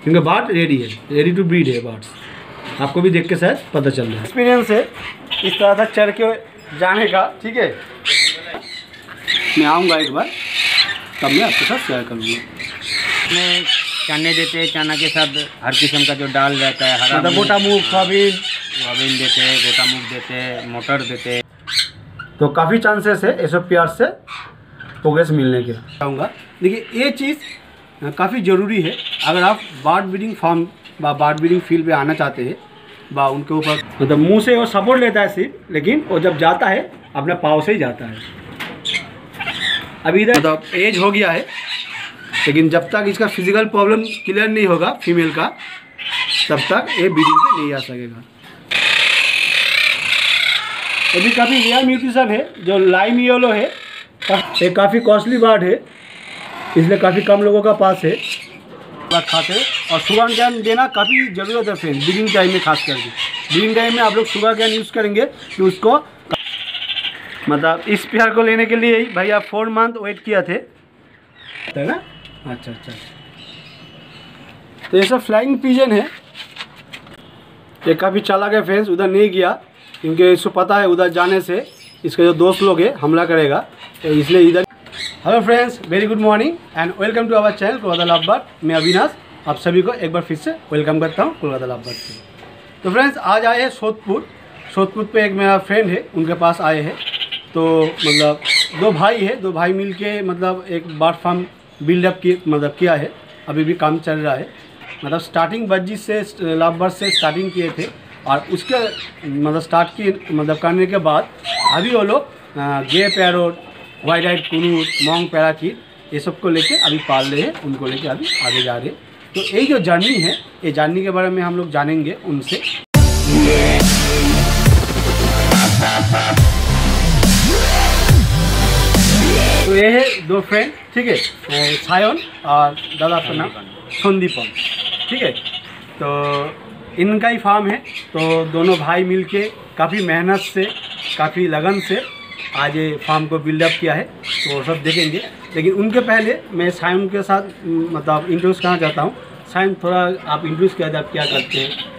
क्योंकि bird ready है, ready to breed है बार्ड्स। आपको भी देख के शायद पता चल रहा है। एक्सपीरियंस है इस तरह से चढ़ के जाने का, ठीक है। मैं आऊँगा एक बार, तब मैं आपके साथ शेयर करूँगा। में चने देते हैं, चना के साथ हर किस्म का जो डाल रहता है, हरा मतलब गोटा मूंग, सोयाबीन देते हैं, गोटा मूंग देते हैं, मटर देते हैं। तो काफ़ी चांसेस है SOPR से प्रोग्रेस मिलने के। कहूँगा देखिए, ये चीज़ काफ़ी ज़रूरी है अगर आप बर्ड ब्रीडिंग फार्म व बर्ड ब्रीडिंग फील्ड पे आना चाहते हैं। बा उनके ऊपर मतलब मुंह से वो सपोर्ट लेता है सिर्फ, लेकिन वो जब जाता है अपने पाँव से ही जाता है। अभी इधर मतलब एज हो गया है, लेकिन जब तक इसका फिजिकल प्रॉब्लम क्लियर नहीं होगा फीमेल का, तब तक ये ब्रीडिंग पे नहीं आ सकेगा। ये भी काफ़ी रेयर म्यूटेशन है जो लाइम येलो है। ये काफ़ी कॉस्टली बर्ड है, इसलिए काफ़ी कम लोगों का पास है। खाते हैं और शुगर कैन देना काफ़ी ज़रूरत है फ्रेंड, ब्रीडिंग टाइम में खास करके। ब्रीडिंग टाइम में आप लोग शुगर कैन यूज़ करेंगे तो उसको मतलब इस पेयर को लेने के लिए ही भैया 4 मंथ वेट किया थे, है ना। अच्छा। तो ये सब फ्लाइंग पिजन है। ये काफ़ी चालाक है फ्रेंड्स, उधर नहीं गया क्योंकि इसको पता है उधर जाने से इसके जो दोस्त लोग हैं हमला करेगा, तो इसलिए इधर। Hello friends, very good morning and welcome to our channel Kolkata love bird. मैं अविनाश, आप सभी को एक बार फिर से वेलकम करता हूँ कोलकाता लव बर्ड से। तो फ्रेंड्स, आज आए हैं सोदपुर पे एक मेरा फ्रेंड है, उनके पास आए हैं। तो मतलब दो भाई मिल के मतलब एक बर्ड फार्म बिल्डअप किया है। अभी भी काम चल रहा है। मतलब स्टार्टिंग बज्जी से लव बर्ड से स्टार्टिंग किए थे और उसके मतलब करने के बाद अभी वो लोग grey parrot, white eyed conure, monk parakeet ये सब को लेके अभी पाल रहे हैं, उनको लेके अभी आगे जा रहे हैं। तो ये जो जर्नी है, ये जर्नी के बारे में हम लोग जानेंगे उनसे। तो ये है दो फ्रेंड, ठीक है, सायन और दादा का नाम संदीपन, ठीक है। तो इनका ही फार्म है। तो दोनों भाई मिलके काफ़ी मेहनत से, काफ़ी लगन से आज ये फार्म को बिल्डअप किया है, तो वो सब देखेंगे। लेकिन उनके पहले मैं सायन के साथ मतलब इंट्रोड्यूस करना चाहता हूँ। सायन, थोड़ा आप इंट्रोड्यूस किया, आप क्या करते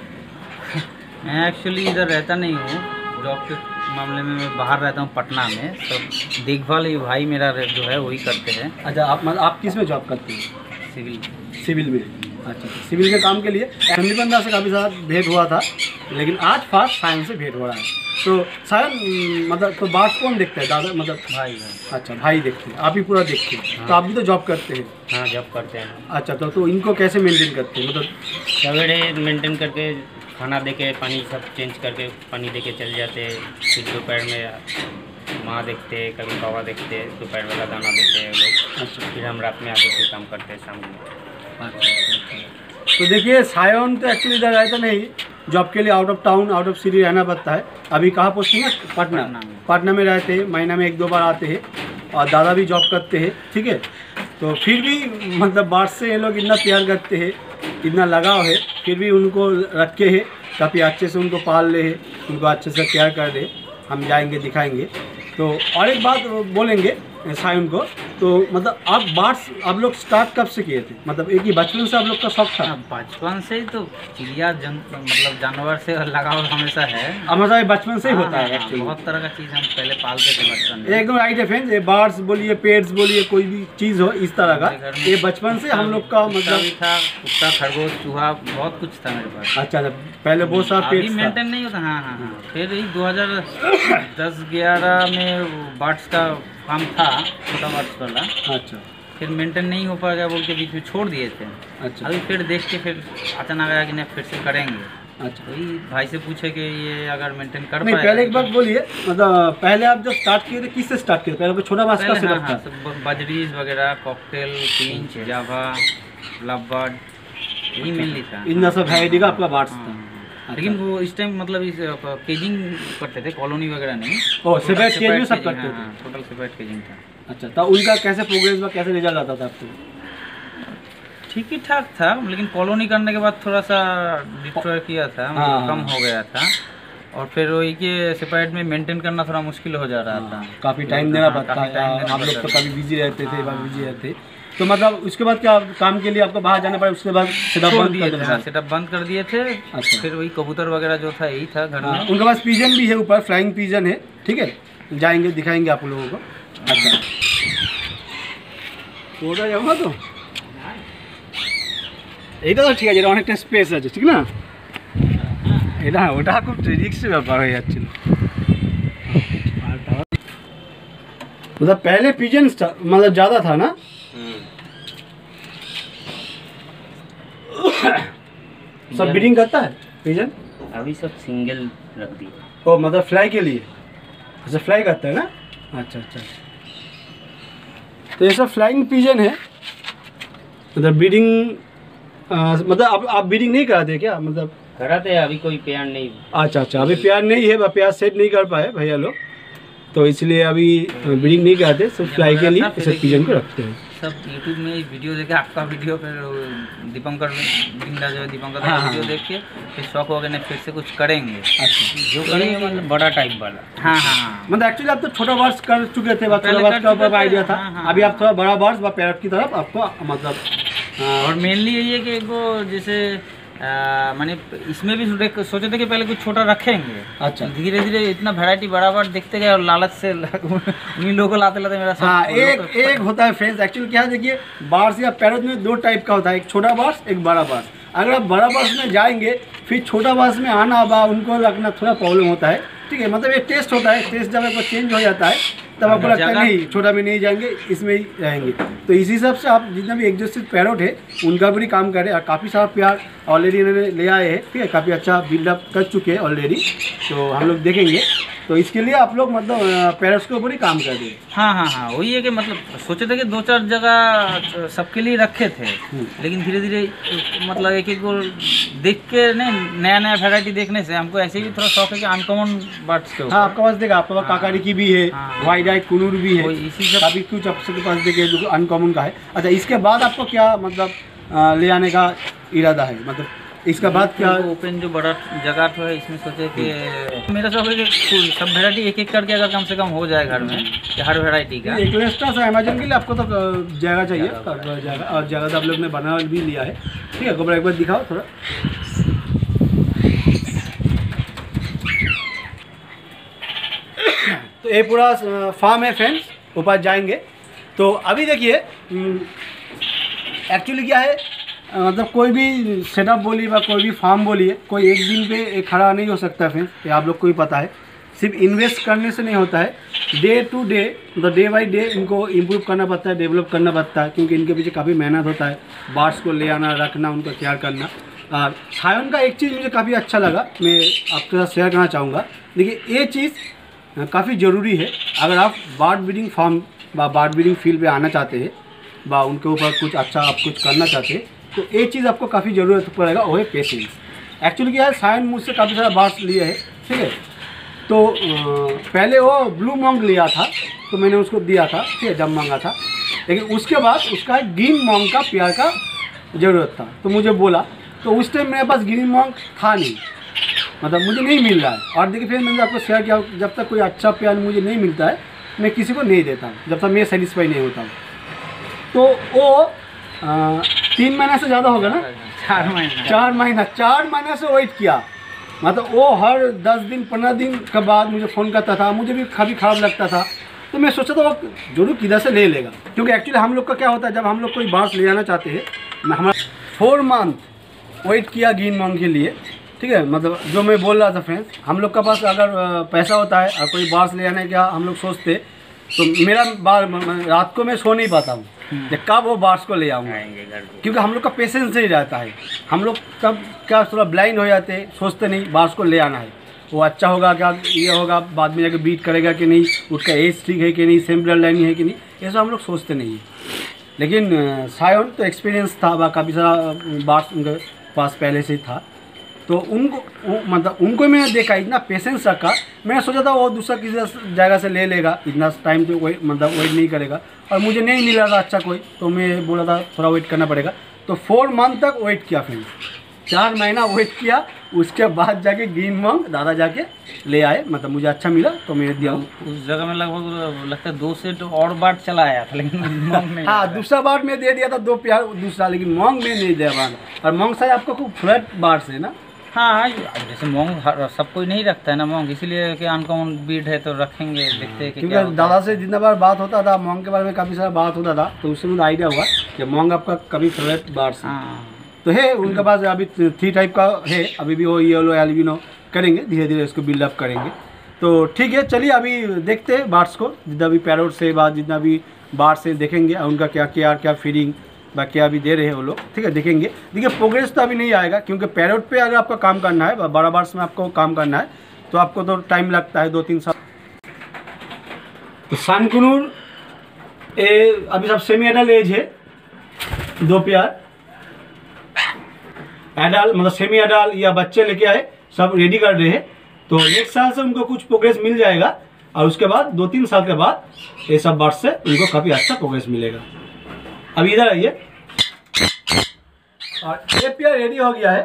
हैं? मैं एक्चुअली इधर रहता नहीं हूँ, जॉब के मामले में मैं बाहर रहता हूँ पटना में। तो देखभाल ये भाई मेरा जो है वही करते हैं। अच्छा, आप किस में जॉब करते हैं? सिविल में। अच्छा, सिविल के काम के लिए संदीपन दा से काफ़ी ज़्यादा भेंट हुआ था, लेकिन आज फास्ट सायन से भेंट हो रहा है। तो सायन मतलब तो बात कौन देखता है? दादा मतलब भाई। अच्छा, भाई देखते हैं, आप ही पूरा देखते हैं। हाँ। तो आप भी तो जॉब करते हैं? हाँ, जॉब करते हैं। अच्छा, तो इनको कैसे मेंटेन करते हैं? मतलब सवेरे मेंटेन करके खाना देके, पानी सब चेंज करके पानी देके चल जाते। फिर दोपहर में माँ देखते, कभी बाबा देखते, दोपहर वाला दाना देते हैं लोग। अच्छा, फिर हम रात में आके फिर काम करते हैं शाम में। अच्छा। तो देखिए, सायन तो एक्चुअली इधर रहता नहीं, जॉब के लिए out of town, out of city रहना पड़ता है। अभी कहाँ पोस्टिंग है? पटना में रहते हैं, महीना में 1-2 बार आते हैं। और दादा भी जॉब करते हैं, ठीक है। तो फिर भी मतलब बात से ये लोग इतना प्यार करते हैं, इतना लगाव है, फिर भी उनको रखे हैं, काफ़ी अच्छे से उनको पाल रहे हैं, उनको अच्छे से केयर कर रहे। हम जाएंगे, दिखाएंगे। तो और एक बात बोलेंगे सायन को, तो मतलब आप लोग स्टार्ट कब से किए थे? मतलब एक ही बचपन से आप लोग का शौक था? बचपन से ही तो चिड़िया मतलब जानवर से लगाव हमेशा है। हमेशा बचपन से ही होता है। बहुत तरह का चीज़ हम पहले पालते थे बचपन में। एकदम राइट है फ्रेंड्स, ये बर्ड्स बोलिए, पेट्स बोलिए, कोई भी चीज़ हो इस तरह का, ये बचपन से हम लोग का मतलब था। कुत्ता, खरगोश, चूहा, बहुत कुछ था मेरे पास। अच्छा, पहले बहुत सारा पेट्स था। मेंटेन नहीं होता। हाँ। फिर 2010-11 में बर्ड्स का फार्म था, छोटा बर्ड्स वाला। अच्छा, फिर मेंटेन नहीं हो पाएगा बोल के बीच में छोड़ दिए थे। अच्छा, अभी फिर देख के फिर अचानक आया कि नहीं फिर से करेंगे। अच्छा, वही भाई से पूछे कि ये अगर मेंटेन कर पाए। पहले एक बात बोलिए, मतलब पहले आप जब स्टार्ट किए थे किससे स्टार्ट किए? पहले छोटा बास का सेटअप था, बजरीज वगैरह, cockatiel, finch, Java, love bird, यही मेनली था। इन सब वैरायटी का आपका बर्ड्स था। लेकिन वो इस टाइम मतलब इस केजिंग करते थे, कॉलोनी वगैरह नहीं। सेपरेट केज में सब करते थे। टोटल सेपरेट केजिंग था। अच्छा, तो उनका कैसे प्रोग्रेस हुआ, कैसे रिजल्ट आता था आपको? ठीक ही ठाक था, लेकिन कॉलोनी करने के बाद थोड़ा सा डिस्ट्रॉय किया था, कम हो गया था। और फिर वही के सेपरेट में मेंटेन करना थोड़ा मुश्किल हो जा रहा था। काफ़ी टाइम देना पड़ता है। आप लोग तो कभी बिजी रहते थे, बिजी रहते। तो मतलब उसके बाद क्या काम के लिए आपको बाहर जाना पड़ा, उसके बाद सेटअप बंद कर दिया? सेटअप बंद कर दिए थे। अच्छा। फिर वही कबूतर वगैरह जो था यही था घर में। उनके पास पिजन भी है, ऊपर फ्लाइंग पिजन है, ठीक है, जाएंगे दिखाएंगे आप लोगों को। अच्छा ওটা যাবো না তো, এইটা তো ঠিক আছে, এটা অনেকটা স্পেস আছে, ঠিক না? এটা ওটা খুব রিস্কের ব্যাপার হয়ে যাচ্ছিল। मतलब पहले पिजन मतलब ज़्यादा था ना? सब ब्रीडिंग करता है पिजन? अभी सब सिंगल रख दिए। ओ मतलब फ्लाई के लिए, अच्छा फ्लाई करता है ना? अच्छा अच्छा, तो ये सब फ्लाइंग पिजन है। मतलब ब्रीडिंग मतलब आप ब्रीडिंग नहीं कराते क्या? मतलब कराते हैं, अभी कोई प्यार नहीं। अच्छा अच्छा, अभी प्यार नहीं है, प्यार सेट नहीं कर पाए भैया लोग, तो इसलिए अभी ब्रीडिंग नहीं कराते, सब फ्लाई के लिए सब पिजन को रखते हैं। सब यूट्यूब में वीडियो देखे, आपका वीडियो, फिर दीपंकर बिंदा जो है दीपंकर का हाँ, वीडियो देख के फिर शौक हो गया, फिर से कुछ करेंगे। अच्छा, जो करेंगे मतलब बड़ा टाइप वाला। हाँ हाँ, मतलब एक्चुअली आप तो छोटा बर्ड्स कर चुके थे, छोटा बर्ड्स का ऊपर आइडिया था। हाँ, अभी आप थोड़ा बड़ा बर्ड्स व पैरट की तरफ आपको मतलब और मेनली यही है कि वो जैसे मैंने इसमें भी सोचे थे कि पहले कुछ छोटा रखेंगे। अच्छा, धीरे धीरे इतना वैरायटी बराबर देखते गए और लालच से उन्हीं लोगों को लाते लाते मेरा हाँ एक होता है फ्रेंड्स, एक्चुअली क्या है, देखिए बार्स या पैरट में दो टाइप का होता है, एक छोटा बार्स एक बड़ा बार्स। अगर आप बड़ा बार्स में जाएंगे फिर छोटा बार्स में आना बा उनको रखना थोड़ा प्रॉब्लम होता है, ठीक है। मतलब एक टेस्ट होता है, टेस्ट जब आपको चेंज हो जाता है तब आपको लगता है नहीं छोटा में नहीं जाएंगे, इसमें ही रहेंगे। तो इसी हिसाब से आप जितना भी एग्जॉस्टिव पैरट है उनका भी काम करें, और काफ़ी सारा प्यार ऑलरेडी इन्होंने ले आए हैं, ठीक है, काफ़ी अच्छा बिल्डअप कर चुके हैं ऑलरेडी, तो हम लोग देखेंगे। तो इसके लिए आप लोग मतलब पैरट्स के ऊपर ही काम कर रहे हैं। हाँ हाँ हाँ, वही है कि मतलब सोचे थे कि 2-4 जगह सबके लिए रखे थे, लेकिन धीरे धीरे मतलब एक एक को देख के नहीं, नया नया वैरायटी देखने से हमको ऐसे भी थोड़ा शौक है कि अनकॉमन बर्ड्स के ऊपर। हाँ, आपके पास देखा, आपके पास काकाड़ी की भी है, वाइट आइड कुनूर भी है, इसी सब काफ़ी कुछ आपके पास देखे जो अनकॉमन का है। अच्छा, इसके बाद आपको क्या मतलब ले आने का इरादा है, मतलब इसका बाद क्या? ओपन जो बड़ा जगह तो है इसमें सोचे कि मेरा शौक है कि सब वैरायटी एक एक करके अगर कम से कम हो जाए घर में, कि हर वैरायटी का एक एक्स्ट्रा सा अमेजन के लिए आपको तो जगह चाहिए, जगह और जगह तो आप लोग ने बना भी लिया है, ठीक है। गोबर एक बार दिखाओ थोड़ा। तो ये पूरा फार्म है फ्रेंड्स, ऊपर जाएंगे तो अभी देखिए एक्चुअली क्या है, मतलब कोई भी सेटअप बोलिए या कोई भी फार्म बोलिए, कोई एक दिन पे खड़ा नहीं हो सकता फ्रेंड्स, ये आप लोग को ही पता है। सिर्फ इन्वेस्ट करने से नहीं होता है, डे टू डे मतलब डे बाई डे इनको इम्प्रूव करना पड़ता है, डेवलप करना पड़ता है, क्योंकि इनके पीछे काफ़ी मेहनत होता है, बर्ड्स को ले आना, रखना, उनका केयर करना। और सायन का एक चीज़ मुझे काफ़ी अच्छा लगा, मैं आपके साथ शेयर करना चाहूँगा। देखिए ये चीज़ काफ़ी ज़रूरी है, अगर आप बर्ड ब्रीडिंग फार्म व बर्ड ब्रीडिंग फील्ड पे आना चाहते हैं व उनके ऊपर कुछ अच्छा आप कुछ करना चाहते हैं, तो एक चीज़ आपको काफ़ी ज़रूरत पड़ेगा, वो है पेशेंस। एक्चुअली क्या है, सायन मुझसे काफ़ी सारा बर्ड्स लिए है, ठीक है। तो पहले वो ब्लू मॉन्ग लिया था तो मैंने उसको दिया था, ठीक है, जब मांगा था, लेकिन उसके बाद उसका ग्रीन मॉन्ग का प्यार का ज़रूरत था, तो मुझे बोला, तो उस टाइम मेरे पास ग्रीन मॉन्ग था नहीं, मतलब मुझे नहीं मिल रहा है। और देखिए फिर मैंने आपको शेयर किया, जब तक कोई अच्छा प्यार मुझे नहीं मिलता है मैं किसी को नहीं देता हूँ, जब तक मैं सेटिस्फाई नहीं होता हूँ। तो वो 3 महीना से ज़्यादा हो गया ना, 4 महीना से वेट किया, मतलब वो हर 10 दिन 15 दिन के बाद मुझे फ़ोन करता था, मुझे भी काफ़ी ख़राब लगता था। तो मैं सोचा था वो जरूर किधर से ले लेगा, क्योंकि एक्चुअली हम लोग का क्या होता है, जब हम लोग कोई बर्ड्स ले जाना चाहते हैं, हमारा 4 मंथ वेट किया ग्रीन मॉन्ग के लिए, ठीक है। मतलब जो मैं बोल रहा था फ्रेंड्स, हम लोग के पास अगर पैसा होता है और कोई बर्ड्स ले जाने का हम लोग सोचते, तो मेरा रात को मैं सो नहीं पाता हूँ कब वो बर्ड्स को ले आऊँगा, क्योंकि हम लोग का पेशेंस नहीं रहता है। हम लोग कब क्या थोड़ा ब्लाइंड हो जाते हैं, सोचते नहीं बर्ड्स को ले आना है, वो अच्छा होगा क्या, ये होगा बाद में जाके बीट करेगा कि नहीं, उसका एज ठीक है कि नहीं, सेम ब्लड लाइन है कि नहीं, ये सब हम लोग सोचते नहीं है। लेकिन सायन तो एक्सपीरियंस था, काफ़ी सारा बर्ड्स उनके पास पहले से था, तो मतलब उनको मैंने देखा, इतना पेशेंस रखा, मैंने सोचा था वो दूसरा किसी जगह से ले लेगा, इतना टाइम तो वेट नहीं करेगा, और मुझे नहीं मिला था अच्छा कोई, तो मैं बोला था थोड़ा वेट करना पड़ेगा। तो 4 मंथ तक वेट किया फ्रेंड्स, 4 महीना वेट किया, उसके बाद जाके ग्रीन मंग दादा जाके ले आए, मतलब मुझे अच्छा मिला तो मैंने दिया। उस जगह में लगभग लगता है 2 सेट और बाट चला आया था, लेकिन मंग नहीं। हाँ, दूसरा बाट में दे दिया था 2 पेयर दूसरा, लेकिन मंग में नहीं दे पाया। और मंग शायद आपको खूब फ्लैट बाट से ना। हाँ, जैसे मूंग सब कोई नहीं रखता है ना मूंग, इसीलिए कि अनकॉमन बीट है तो रखेंगे, देखते हैं कि क्या क्योंकि दादा से जितना बार बात होता था मूंग के बारे में, काफ़ी सारा बात होता था, तो उससे मुझे आइडिया हुआ कि मूंग आपका कभी फ्लैट बार से तो है। उनके पास अभी 3 टाइप का है, अभी भी वो येलो एल्बिनो करेंगे, धीरे धीरे इसको बिल्डअप करेंगे। तो ठीक है, चलिए अभी देखते हैं बार्ड्स को, जितना भी पैरोट से बाद जितना भी बार्ड से देखेंगे उनका क्या केयर, क्या फीडिंग बा क्या भी दे रहे हैं वो लोग, ठीक है, देखेंगे। देखिए प्रोग्रेस तो अभी नहीं आएगा, क्योंकि पैरोट पे अगर आपका काम करना है, बड़ा बार्ड्स में आपको काम करना है तो आपको तो टाइम लगता है 2-3 साल। तो सानकुनूर अभी सब सेमी एडल्ट एज है, 2 पेयर एडल्ट मतलब सेमी एडल्ट या बच्चे लेके आए, सब रेडी कर रहे हैं। तो नेक्स्ट साल से उनको कुछ प्रोग्रेस मिल जाएगा, और उसके बाद 2-3 साल के बाद ये सब बर्ड्स से उनको काफ़ी अच्छा प्रोग्रेस मिलेगा। अब इधर आइए, और ए पेयर रेडी हो गया है।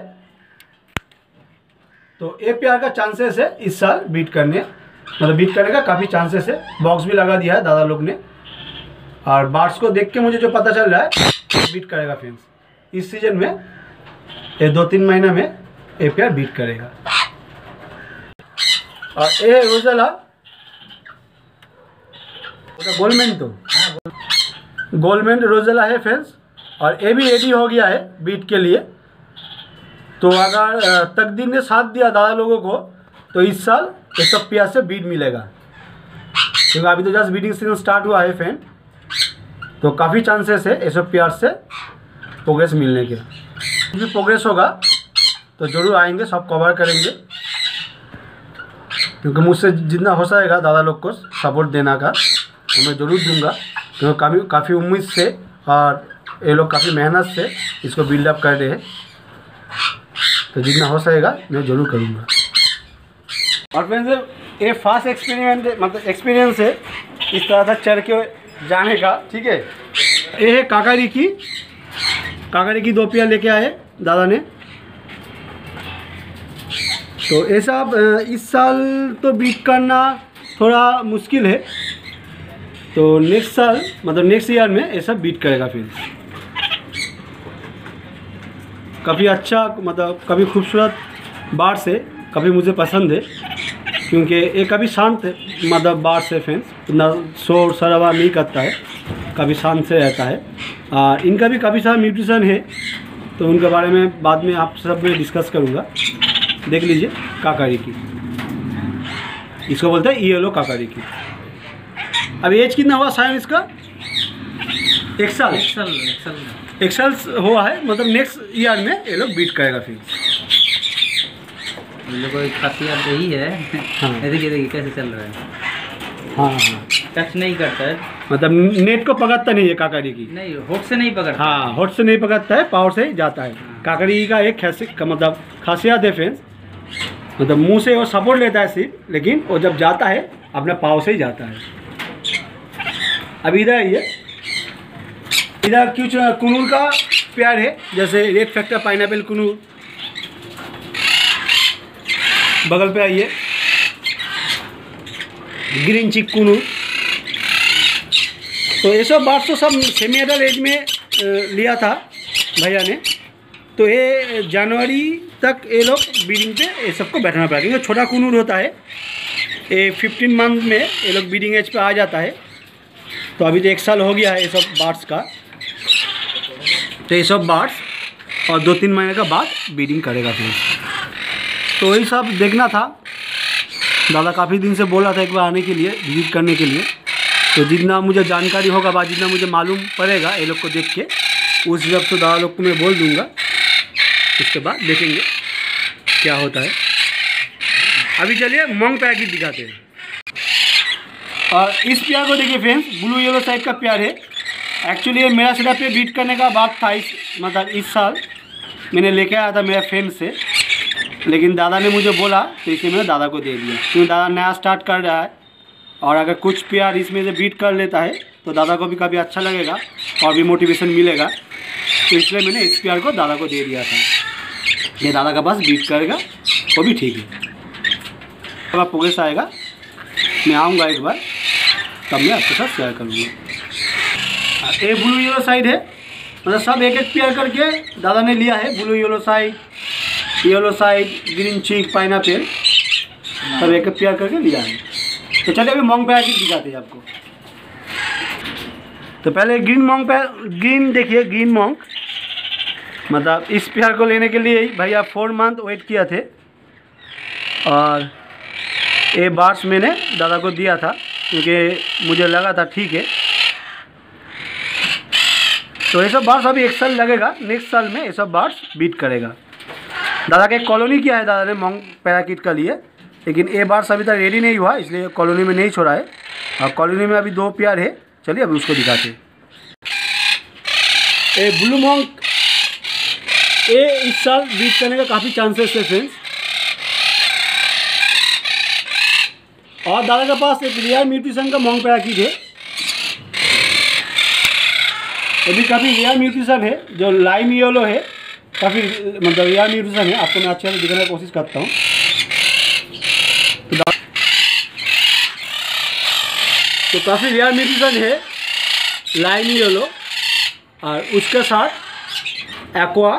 तो ए पेयर का चांसेस है इस साल बीट करने, मतलब बीट करने का काफ़ी चांसेस है। बॉक्स भी लगा दिया है दादा लोग ने, और बर्ड्स को देख के मुझे जो पता चल रहा है बीट करेगा फ्रेंड्स इस सीजन में। ये 2-3 महीना में ए पेयर बीट करेगा। और ए रोजेला गोल्डमेंट, तो गोल्डमेंट रोजेला है फ्रेंड्स, और ये भी रेडी हो गया है बीट के लिए। तो अगर तकदीर ने साथ दिया दादा लोगों को, तो इस साल ये सब पेयर से बीट मिलेगा, क्योंकि अभी तो जस्ट बीटिंग सीजन स्टार्ट हुआ है फ्रेंड। तो काफ़ी चांसेस है ये सब पेयर से प्रोग्रेस मिलने के। भी प्रोग्रेस होगा तो ज़रूर आएंगे, सब कवर करेंगे, क्योंकि मुझसे जितना हो सकेगा दादा लोग को सपोर्ट देना का तो मैं ज़रूर दूंगा, क्योंकि काफ़ी उम्मीद से और ये लोग काफ़ी मेहनत से इसको बिल्डअप कर रहे हैं। तो जितना हो सकेगा मैं ज़रूर करूँगा। और फ्रेंड्स ये फास्ट एक्सपीरियंस है इस तरह से चढ़ के जाने का, ठीक है। ये है काकारी की 2 पेयर लेके आए दादा ने। तो ऐसा इस साल तो बीट करना थोड़ा मुश्किल है, तो नेक्स्ट साल मतलब नेक्स्ट ईयर में ऐसा बीट करेगा फिर। काफ़ी अच्छा मतलब काफ़ी खूबसूरत बार्ड्स है, काफ़ी मुझे पसंद है, क्योंकि ये काफ़ी शांत मतलब बार्ड्स है फ्रेंड्स, इतना शोर शराबा नहीं करता है, काफ़ी शांत से रहता है। और इनका भी काफ़ी सारा न्यूट्रिशन है, तो उनके बारे में बाद में आप सब में डिस्कस करूँगा। देख लीजिए काकारी की, इसको बोलते हैं येलो काकारी की। अब एज कितना हुआ सायन इसका? 1 साल हुआ है, मतलब नेक्स्ट ईयर में ये लोग बीट करेगा फिर। खासियत यही है। हाँ। देखिए कैसे चल रहा है। हाँ, टच नहीं करता है, मतलब नेट को पकड़ता नहीं है काकड़ी की, नहीं होठ से नहीं पकड़ता। हाँ, होठ से नहीं पकड़ता है, पाँव से ही जाता है। काकड़ी का एक मतलब खासियत है फ्रेंड्स, मतलब मुंह से वो सपोर्ट लेता है सिर्फ, लेकिन वो जब जाता है अपने पाँव से ही जाता है। अब इधर आइए, इधर कुछ कुनूर का प्यार है, जैसे रेड फैक्टर पाइनएप्पल कुनूर। बगल पे आइए, ग्रीन चिक कुनूर। तो ये सब बात तो सब सेमी एडल्ट एज में लिया था भैया ने। तो ये जनवरी तक ये लोग ब्रीडिंग पे ये सबको बैठना पड़ा, क्योंकि छोटा कुनूर होता है, ये 15 मंथ में ये लोग ब्रीडिंग एज पे आ जाता है। तो अभी तो 1 साल हो गया है ये सब बार्ड्स का। तो ये सब बार्ड्स और 2-3 महीने का बाद ब्रीडिंग करेगा फिर। तो वही सब देखना था, दादा काफ़ी दिन से बोला था एक बार आने के लिए, विजिट करने के लिए। तो जितना मुझे जानकारी होगा बाद जितना मुझे मालूम पड़ेगा ये लोग को देख के, उस हिसाब से दादा लोग को मैं बोल दूंगा। उसके बाद देखेंगे क्या होता है। अभी चलिए मोंग पैकेट दिखाते हैं। और इस प्यार को देखिए फ्रेंड्स, ब्लू येलो साइड का प्यार है। एक्चुअली ये मेरा सेटअप पे बीट करने का बात था, मतलब इस साल मैंने लेके आया था मेरे फ्रेंड से, लेकिन दादा ने मुझे बोला तो इसलिए मैंने दादा को दे दिया, क्योंकि दादा नया स्टार्ट कर रहा है। और अगर कुछ प्यार इसमें से बीट कर लेता है तो दादा को भी काफ़ी अच्छा लगेगा और भी मोटिवेशन मिलेगा। तो इसलिए मैंने इस प्यार को दादा को दे दिया था। ये दादा का पास बीट करेगा, वो भी ठीक है। अब आप प्रोग्रेस आएगा, मैं आऊँगा एक बार, तब मैं आपके साथ शेयर करूँगा। ये ब्लू येलो साइड है, मतलब सब एक एक पेयर करके दादा ने लिया है। Blue yellow side, green cheek, pineapple, सब एक एक पेयर करके लिया है। तो चलिए अभी मोंग पैराकीट दिखाते हैं आपको। तो पहले ग्रीन देखिए, ग्रीन मोंग, मतलब इस पेयर को लेने के लिए भैया 4 मंथ वेट किया थे, और ये बार्स मैंने दादा को दिया था क्योंकि मुझे लगा था ठीक है। तो ये सब बार्स अभी 1 साल लगेगा, नेक्स्ट साल में ये सब बार्स बीट करेगा। दादा का एक कॉलोनी किया है दादा ने मोंग पैराकीट का लिए, लेकिन ये बार्स अभी तक रेडी नहीं हुआ, इसलिए कॉलोनी में नहीं छोड़ा है। और कॉलोनी में अभी 2 पेयर है, चलिए अभी उसको दिखाते हैं। ये ब्लू मोंग ये इस साल बीट करने का काफ़ी चांसेस है फ्रेंड्स। और दादा के पास एक रियल म्यूटेशन का मोंग पैराकीट है, ये भी काफ़ी रियल म्यूटेशन है, जो लाइम येलो है, काफ़ी मतलब रियल म्यूटेशन है। आपको मैं अच्छे से दिखाने की कोशिश करता हूँ। तो काफ़ी रियल म्यूटेशन है, लाइम येलो, और उसके साथ एक्वा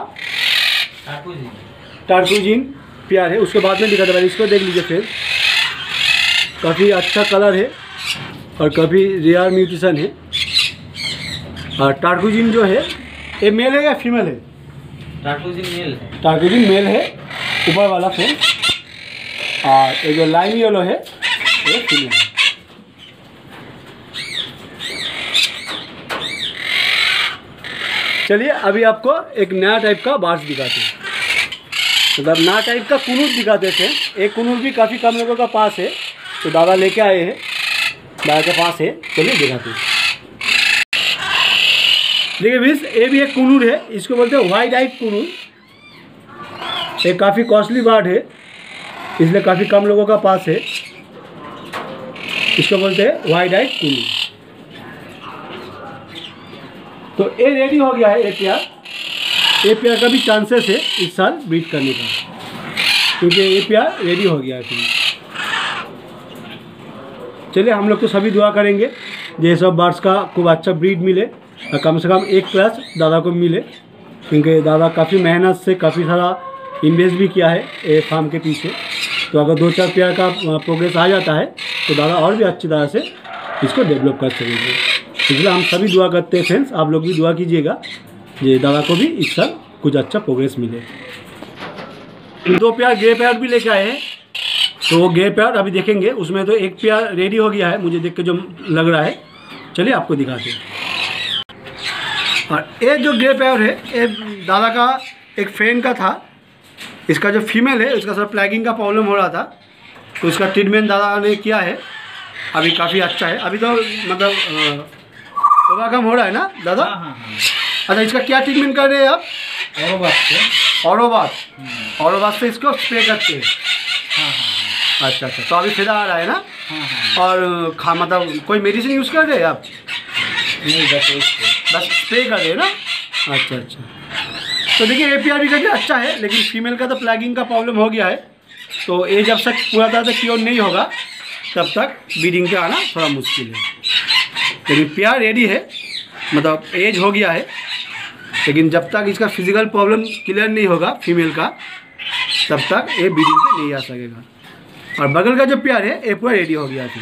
टार्कुजिन प्यार है। उसके बाद में दिखाता है, इसको देख लीजिए फिर, काफ़ी अच्छा कलर है और काफ़ी रियल म्यूटेशन है। और टार्कुजिन जो है ये मेल है या फीमेल है? टार्कुजिन मेल है। टार्कुजिन मेल है ऊपर वाला फिर, और ये जो लाइम येलो है ये फीमेल है। चलिए अभी आपको एक नया टाइप का बार्स दिखाते हैं, मतलब नया टाइप का कुनूर दिखाते थे। एक कुनूर भी काफ़ी कम लोगों का पास है, तो दादा लेके आए हैं, दादा के पास है, चलिए दिखाते हैं। देखिए बीस, ये भी एक कुनूर है, इसको बोलते हैं वाइट आइट कुनूर। ये काफ़ी कॉस्टली बर्ड है, इसलिए काफ़ी कम लोगों का पास है। इसको बोलते हैं वाइट आइट कुनूर। तो ये रेडी हो गया है, ये पेयर का भी चांसेस है इस साल बीट करने का, क्योंकि ये पेयर रेडी हो गया है फिर। चलिए हम लोग तो सभी दुआ करेंगे ये सब बर्ड्स का खूब अच्छा ब्रीड मिले, और कम से कम एक क्लास दादा को मिले, क्योंकि दादा काफ़ी मेहनत से काफ़ी सारा इन्वेस्ट भी किया है ये फार्म के पीछे। तो अगर 2-4 पेयर का प्रोग्रेस आ जाता है तो दादा और भी अच्छी तरह से इसको डेवलप कर सकेंगे। इसलिए हम सभी दुआ करते हैं फ्रेंड्स, आप लोग भी दुआ कीजिएगा ये दादा को भी इस साल कुछ अच्छा प्रोग्रेस मिले। 2 पेयर ग्रे पेयर भी लेके आए हैं, तो वो ग्रे पेयर अभी देखेंगे। उसमें तो एक पेयर रेडी हो गया है, मुझे देख के जो लग रहा है, चलिए आपको दिखाते हैं। और ये जो ग्रे पेयर है ये दादा का एक फ्रेंड का था, इसका जो फीमेल है इसका सर प्लैगिंग का प्रॉब्लम हो रहा था, तो इसका ट्रीटमेंट दादा ने किया है, अभी काफ़ी अच्छा है। अभी तो मतलब ओवरकम हो रहा है ना दादा? हाँ। अच्छा, इसका क्या ट्रीटमेंट कर रहे हैं आप? औरोबात से इसको स्प्रे करते हैं। हाँ। अच्छा, तो अभी फायदा आ रहा है ना? हाँ। और मतलब कोई मेडिसिन यूज़ कर रहे हैं आप? नहीं, बस स्प्रे कर रहे हैं ना? अच्छा। तो देखिए APR भी करके अच्छा है, लेकिन फीमेल का तो प्लैगिंग का प्रॉब्लम हो गया है, तो ये जब तक पूरा तरह से क्योर नहीं होगा तब तक ब्रीडिंग पे आना थोड़ा मुश्किल है। लेकिन पेयर रेडी है, मतलब एज हो गया है, लेकिन जब तक इसका फिजिकल प्रॉब्लम क्लियर नहीं होगा फीमेल का, तब तक ये ब्रीडिंग पे नहीं आ सकेगा। और बगल का जो पेयर है ये पूरा रेडी हो गया है।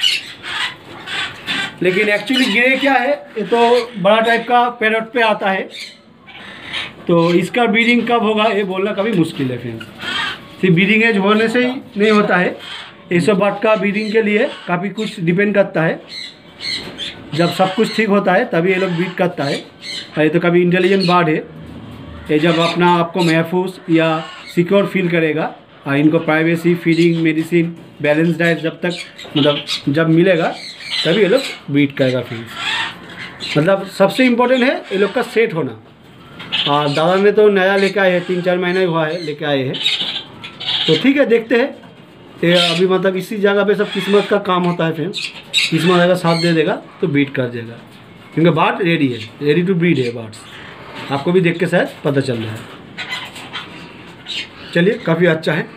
लेकिन एक्चुअली ग्रे क्या है, ये तो बड़ा टाइप का पैरट पे आता है, तो इसका ब्रीडिंग कब होगा ये बोलना कभी मुश्किल है फ्रेंड्स। सिर्फ ब्रीडिंग एज होने से ही नहीं होता है, ये सब बर्ड का ब्रीडिंग के लिए काफ़ी कुछ डिपेंड करता है। जब सब कुछ ठीक होता है तभी ये लोग ब्रीड करता है। और ये तो कभी इंटेलिजेंट बर्ड है, ये जब अपना आपको महफूज या सिक्योर फील करेगा, और इनको privacy, feeding, medicine, balance diet जब तक मतलब जब मिलेगा तभी ये लोग ब्रीड करेगा फ्रेंड्स। मतलब सबसे इम्पोर्टेंट है ये लोग का सेट होना। और दादा ने तो नया लेके आए हैं, 3-4 महीना ही हुआ है लेके आए हैं, तो ठीक है देखते हैं। ये अभी मतलब इसी जगह पे सब किस्मत का काम होता है फ्रेंड्स, किस्मत अगर साथ दे देगा तो ब्रीड कर देगा, क्योंकि बर्ड रेडी है, रेडी टू ब्रीड है बर्ड्स। आपको भी देख के शायद पता चल रहा है। चलिए काफ़ी अच्छा है।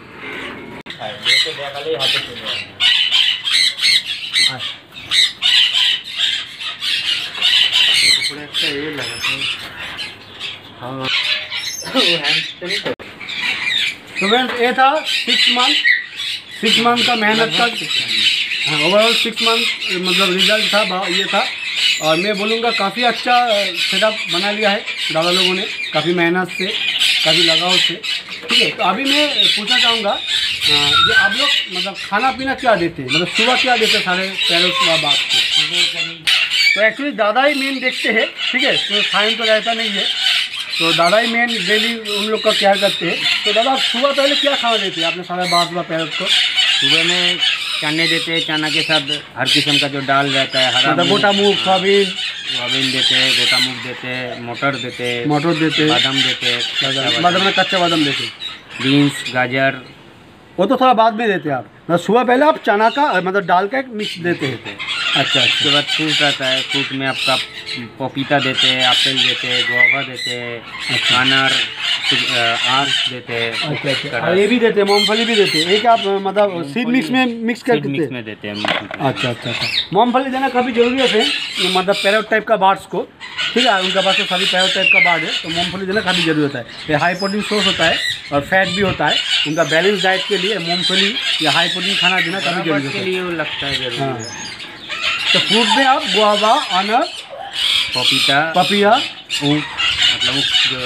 तो फ्रेंड्स ये था 6 मंथ का मेहनत का ओवरऑल 6 मंथ मतलब रिजल्ट था ये था। और मैं बोलूँगा काफ़ी अच्छा सेटअप बना लिया है दादा लोगों ने, काफ़ी मेहनत से, काफ़ी लगाव से। ठीक है, तो अभी मैं पूछना चाहूँगा ये आप लोग मतलब खाना पीना क्या देते हैं, मतलब सुबह क्या देते हैं सारे पेरेंट्स माँ बाप को? तो एक्चुअली दादा ही मेन देखते हैं, ठीक है, तो टाइम तो रहता नहीं है, तो दादा ही मेन डेली उन लोग का केयर करते हैं। तो दादा सुबह पहले क्या खाना देते हैं आपने सारे बाप पेरेंट्स को? सुबह में चने देते हैं, चना के साथ हर किस्म का जो दाल रहता है, हरा मतलब गोटा मूंग, सोयाबीन देते हैं, गोटा मूंग देते हैं, मटर देते हैं, बादाम देते हैं, बादाम में कच्चा बादाम देते हैं, बीन्स, गाजर, वो तो थोड़ा बाद में देते हैं आप। मतलब सुबह पहले आप चना का मतलब दाल का एक मिक्स देते हैं। अच्छा, उसके बाद फ्रूट रहता है, फ्रूट में आपका पपीता देते हैं, एप्पल देते हैं, गुआवा देते हैं, अनार, आम देते हैं। अच्छा, ये भी देते हैं, मूंगफली भी देते हैं। एक आप मतलब सीड मिक्स में मिक्स करके मिक्स में देते हैं। अच्छा, मूंगफली देना काफ़ी जरूरी है, मतलब पैरोट टाइप का बार्ड्स को। ठीक है, उनके पास तो सभी पैरोट टाइप का बार्ड है, तो मूंगफली देना काफ़ी जरूरी होता है। ये हाई प्रोटीन सोर्स होता है और फैट भी होता है। उनका बैलेंस डाइट के लिए मूंगफली या हाई प्रोटीन खाना देना काफ़ी जरूरी के लिए लगता है जरूरी। हाँ, तो फ्रूट में आप गुआवा, अनार, पपीता, मतलब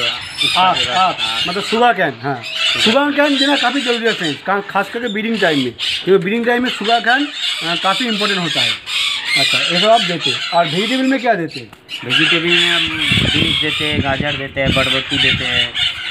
मतलब शुगर कैन। हाँ, शुगर कैन देना काफ़ी जरूरी है फ्रेंड्स, खास करके ब्रीडिंग टाइम में, क्योंकि ब्रीडिंग टाइम में शुगर कैन काफ़ी इंपॉर्टेंट होता है। अच्छा, ये सब आप देते हैं। और वेजिटेबल में क्या देते हैं? वेजिटेबल में हम बीन्स देते हैं, गाजर देते हैं, बरबट्टी देते हैं,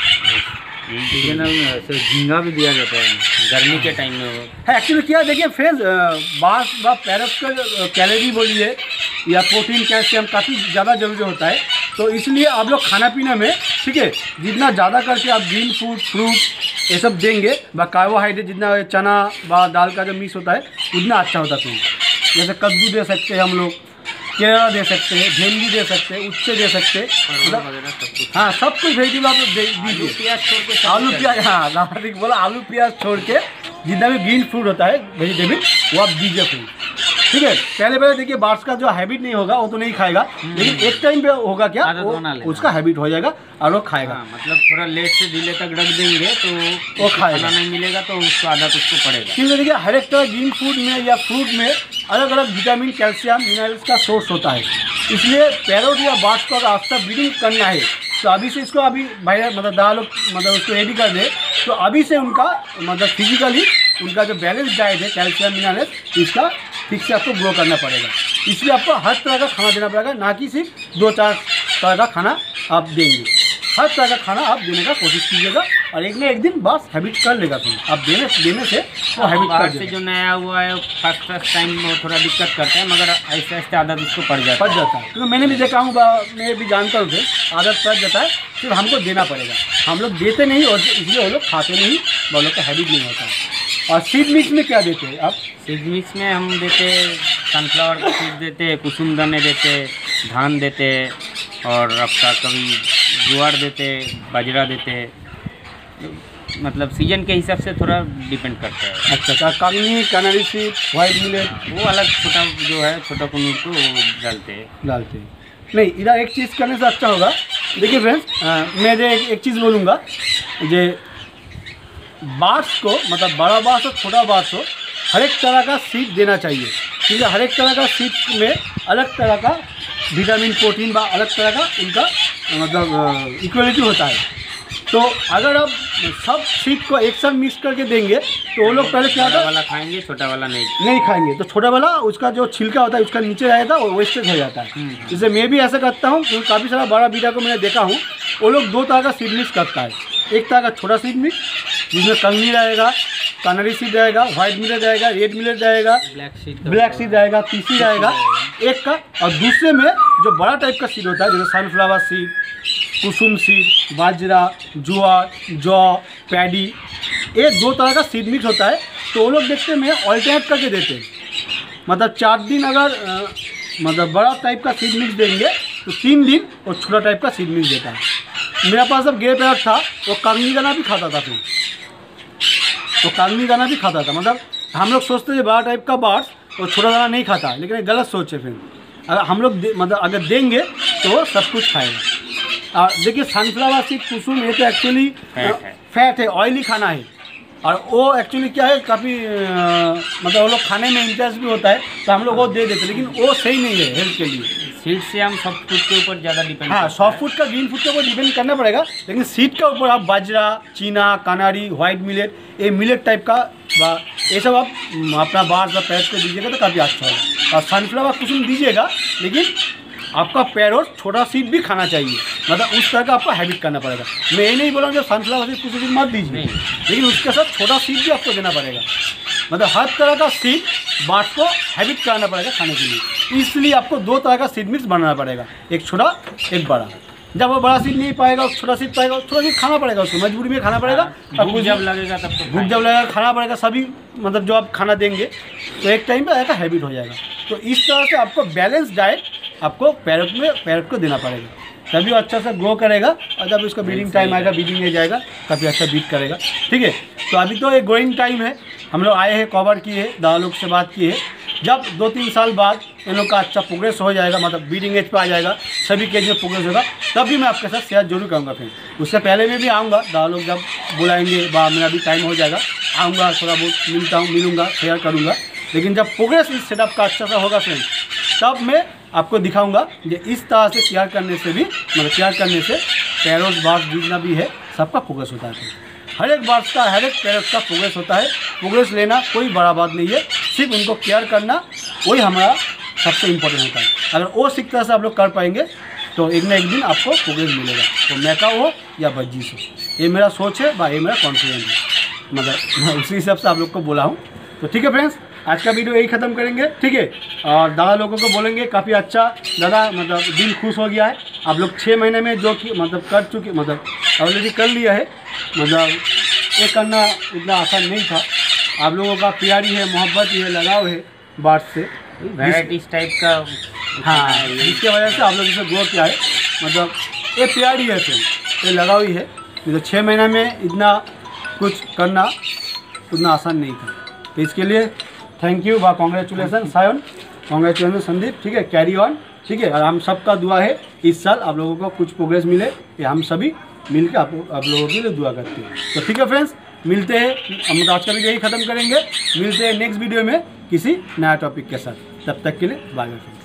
झींगा भी दिया जाता है गर्मी के टाइम में। है एक्चुअली क्या देखिए फ्रेंड्स, बांस व पैरट का कैलोरी बोलिए या प्रोटीन, कैल्शियम काफ़ी ज़्यादा जरूरी होता है। तो इसलिए आप लोग खाना पीना में, ठीक है, जितना ज़्यादा करके आप ग्रीन फ्रूट ये सब देंगे, व कार्बोहाइड्रेट जितना चना व दाल का जो मिक्स होता है उतना अच्छा होता है। जैसे कद्दू दे सकते हैं हम लोग, केला दे सकते हैं, भिंडी दे सकते हैं, उच्चे दे सकते हैं, मतलब हाँ सब कुछ वेजिटेबल आप दीजिए। प्याज छोड़ के, आलू प्याज, हाँ दादा बोला आलू प्याज छोड़ के जितना भी ग्रीन फ्रूट होता है वेजिटेबल वो आप दीजिए फ्रूट। ठीक है, पहले देखिए बार्ड्स का जो हैबिट नहीं होगा वो तो नहीं खाएगा, लेकिन एक टाइम पे होगा क्या उसका हैबिट हो जाएगा और वो खाएगा। मतलब थोड़ा लेट से डिले तक रख देंगे तो वो खाना नहीं मिलेगा, तो उसको आदत उसको पड़ेगा। क्योंकि देखिए हर एक तरह ग्रीन फूड में या फ्रूट में अलग अलग विटामिन, कैल्शियम, मिनरल्स का सोर्स होता है। इसलिए पैरोट या बार्ड्स को अगर आफ्टर ब्रीडिंग करना है तो अभी से इसको अभी भाई मतलब दाल मतलब उसको रेडी कर दे, तो अभी से उनका मतलब फिजिकली उनका जो बैलेंस डाइट है, कैल्शियम, मिनरल्स, इसका ठीक से आपको ग्रो करना पड़ेगा। इसलिए आपको हर तरह का खाना देना पड़ेगा, ना कि सिर्फ 2-4 तरह का खाना आप देंगे। हर तरह का खाना आप देने का कोशिश कीजिएगा और एक ना एक दिन बस हैबिट कर लेगा। फिर आप देने से वो हैबिट कर से जो नया हुआ है फर्स्ट टाइम में थोड़ा दिक्कत करते हैं, मगर ऐसे ऐसे आदत उसको पड़ जाता है। क्योंकि मैंने भी देखा हूँ, मैं भी जानता हूँ, आदत पड़ जाता है, फिर हमको देना पड़ेगा। हम लोग देते नहीं और इसलिए वो लोग खाते नहीं, वो लोग का हैबिट नहीं होता है। और सीड मिक्स में क्या देते हैं आप? सीड मिक्स में हम देते सनफ्लावर का सीड देते, कुसुम दाने देते, धान देते, और आपका कभी ज्वार देते, बाजरा देते, मतलब सीजन के हिसाब से थोड़ा डिपेंड करता है। अच्छा, कागनी, कैनरी सीड, वाइट मिलेट, वो अलग छोटा जो है छोटा कुनूर को डालते हैं। नहीं, इधर एक चीज़ करने से अच्छा होगा। देखिए फ्रेंड्स, मैं एक चीज़ बोलूँगा, जे बांस को मतलब बड़ा बांस हो छोटा बांस हो, हर एक तरह का सीड देना चाहिए, क्योंकि हर एक तरह का सीड में अलग तरह का विटामिन, प्रोटीन व अलग तरह का उनका मतलब इक्वलिटी होता है। तो अगर आप सब सीड को एक साथ मिक्स करके देंगे तो वो लोग पहले क्या बड़ा वाला खाएंगे, छोटा वाला नहीं खाएंगे। तो छोटा वाला उसका जो छिलका होता है उसका नीचे जाता है और वेस्टेज हो जाता है। इसलिए मैं भी ऐसा करता हूँ, क्योंकि काफ़ी सारा बड़ा बीड़ा को मैंने देखा हूँ, वो लोग 2 तरह का सीड मिक्स करता है। एक तरह का छोटा सीड मिक्स जिसमें कंगनी रहेगा, कैनरी सीड रहेगा, व्हाइट मिलेट रहेगा, रेड मिलेट रहेगा, ब्लैक सीड रहेगा, तीसी रहेगा एक का। और दूसरे में जो बड़ा टाइप का सीड होता है जैसे सनफ्लावर सीड, कुसुम सीड, बाजरा, ज्वार, जौ, पैडी, ये 2 तरह का सीड मिक्स होता है। तो वो लोग देखते हैं ऑल्टरनेट करके देते हैं, मतलब 4 दिन अगर मतलब बड़ा टाइप का सीड मिक्स देंगे तो 3 दिन और छोटा टाइप का सीड मिक्स देता है। मेरा पास जब ग्रे पैरट था वो कंगनी दाना भी खाता था, फिर तो कागनी दाना भी खाता था। मतलब हम लोग सोचते थे बड़ा टाइप का बार्स और छोटा दाना नहीं खाता, लेकिन ये गलत सोच है फ्रेंड। अगर हम लोग मतलब अगर देंगे तो वो सब कुछ खाएगा। देखिए सनफ्लावर सीड कुसुम ये तो एक्चुअली फैट है, ऑयली खाना है, और वो एक्चुअली क्या है काफ़ी मतलब वो लोग खाने में इंटरेस्ट भी होता है, तो हम लोग वो दे देते, लेकिन वो सही नहीं है हेल्थ के लिए। सीड से हम सॉफ्ट फूड के ऊपर ज़्यादा डिपेंड। हाँ, सॉफ्ट फूड का ग्रीन फूड के ऊपर डिपेंड करना पड़ेगा, लेकिन सीड के ऊपर आप बाजरा, चीना, कानारी, व्हाइट मिलेट, ये मिलेट टाइप का ये सब आप अपना बार्स और पैच को दीजिएगा तो काफ़ी अच्छा होगा। और सनफ्लावर कुसुम दीजिएगा, लेकिन आपका पैरोट छोटा सीड भी खाना चाहिए, मतलब उस तरह का आपको हैबिट करना पड़ेगा। मैं ये नहीं बोला हूँ जो सनफ्लावर सीड कुछ मत दीजिए, लेकिन उसके साथ छोटा सीड भी आपको देना पड़ेगा। मतलब हर तरह का सीड बार्स को हैबिट कराना पड़ेगा खाने के लिए। इसलिए आपको 2 तरह का सीड मिक्स बनाना पड़ेगा, एक छोटा एक बड़ा। जब वो बड़ा सीड नहीं पाएगा, छोटा सीड पाएगा, छोटा सीड खाना पड़ेगा, उसको मजबूरी में खाना पड़ेगा। भूख जब लगेगा तब तो भूख जब लगेगा खाना पड़ेगा। सभी मतलब जो आप खाना देंगे तो एक टाइम पे ऐसा हैबिट हो जाएगा। तो इस तरह से आपको बैलेंस डाइट आपको पैरट को देना पड़ेगा, तभी वो अच्छा से ग्रो करेगा, और जब उसका ब्रीडिंग टाइम आएगा, ब्रीडिंग एज आएगा, काफ़ी अच्छा ब्रीड करेगा। ठीक है, तो अभी तो एक ग्रोइंग टाइम है, हम लोग आए हैं, कवर किए, दादा लोग से बात की है। जब 2-3 साल बाद इन लोग का अच्छा प्रोग्रेस हो जाएगा, मतलब ब्रीडिंग एज पे आ जाएगा, सभी केज में प्रोग्रेस होगा, तब भी मैं आपके साथ शेयर जरूर करूँगा। फिर उससे पहले मैं भी आऊँगा, दादा लोग जब बुलाएंगे बा मेरा भी टाइम हो जाएगा, आऊँगा, थोड़ा बहुत मिलूँगा, शेयर करूँगा। लेकिन जब प्रोग्रेस इस सेटअप का अच्छा सा होगा फ्रेंड, तब मैं आपको दिखाऊंगा कि इस तरह से तैयार करने से भी, मतलब तैयार करने से पैरोट बार्स जितना भी है सबका प्रोग्रेस होता है। हर एक बार्स का, हर एक पैरोट का प्रोग्रेस होता है। प्रोग्रेस लेना कोई बड़ा बात नहीं है, सिर्फ उनको केयर करना वही हमारा सबसे इम्पोर्टेंट होता है। अगर वो सिक तरह से आप लोग कर पाएंगे तो एक ना एक दिन आपको प्रोग्रेस मिलेगा, तो मैका हो या बज्जी हो। ये मेरा सोच है, ये मेरा कॉन्फिडेंस है, मतलब उसी हिसाब से आप लोग को बोला हूँ। तो ठीक है फ्रेंड्स, आज का वीडियो यही ख़त्म करेंगे। ठीक है, और दादा लोगों को बोलेंगे काफ़ी अच्छा, दादा मतलब दिल खुश हो गया है, आप लोग 6 महीने में जो कि मतलब कर चुके, मतलब ऑलरेडी कर लिया है, मतलब ये करना इतना आसान नहीं था। आप लोगों का प्यारी है, मोहब्बत है, लगाव है बार्स से, वैराइटीज टाइप का। हाँ, जिसकी वजह से आप लोग इसे ग्रो किया है, मतलब ये प्यारी है फिर, ये लगाव ही है। तो 6 महीने में इतना कुछ करना उतना आसान नहीं था, तो इसके लिए थैंक यू व कॉन्ग्रेचुलेसन सायन, कॉन्ग्रेचुलेसन संदीप। ठीक है, कैरी ऑन। ठीक है, और हम सबका दुआ है इस साल आप लोगों को कुछ प्रोग्रेस मिले, ये हम सभी मिलकर आप लोगों के लिए दुआ करते हैं। तो ठीक है फ्रेंड्स, मिलते हैं, हम आज का वीडियो यही ख़त्म करेंगे, मिलते हैं नेक्स्ट वीडियो में किसी नया टॉपिक के साथ। तब तक के लिए बाय बाय।